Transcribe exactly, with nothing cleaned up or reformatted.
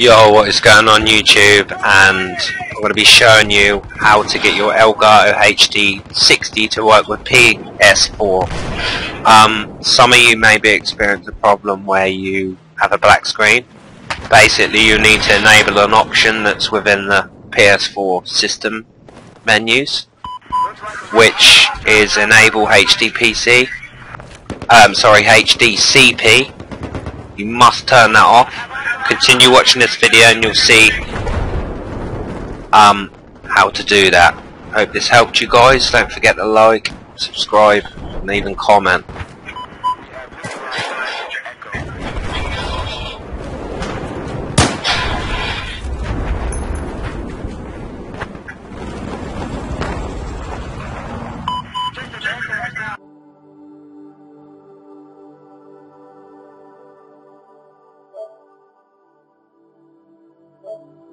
Yo, what is going on YouTube? And I'm going to be showing you how to get your Elgato H D sixty to work with P S four. Um, some of you may be experiencing a problem where you have a black screen. Basically you need to enable an option that's within the P S four system menus, which is Enable H D P C. Um, sorry, H D C P. You must turn that off. Continue watching this video and you'll see um, how to do that. Hope this helped you guys. Don't forget to like, subscribe and even comment. Thank you.